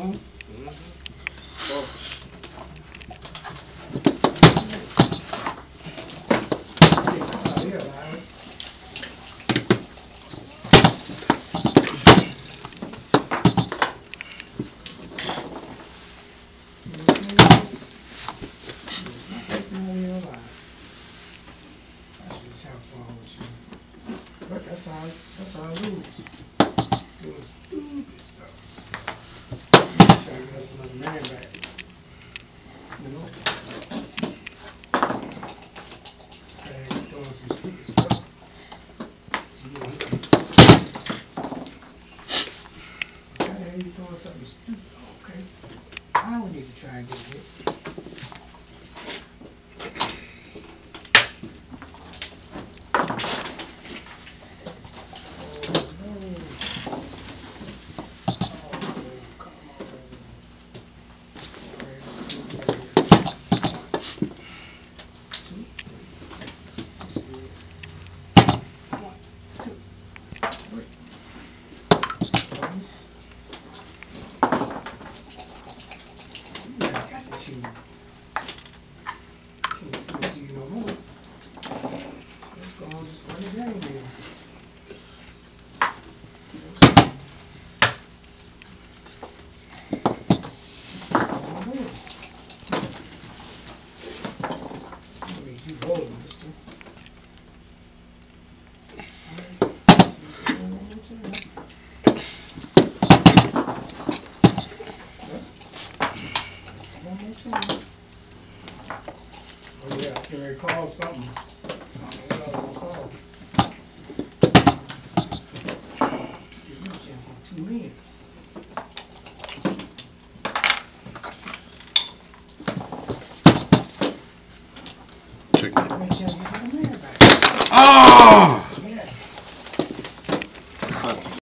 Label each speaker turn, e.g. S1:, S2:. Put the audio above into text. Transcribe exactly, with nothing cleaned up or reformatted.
S1: on.
S2: Mm-hmm. Focus.
S1: Oh, yeah, Larry. But that's how that's how I lose. Doing stupid stuff. Trying to get us another man back. You know? Okay, doing some stupid stuff. So you know, okay, you doing something stupid. Okay. Now we need to try and get it. Oh yeah, I can recall something. I don't know what I was called. Give me a chance for two minutes.
S3: Check that.
S1: Make sure I get the man back.
S3: Oh!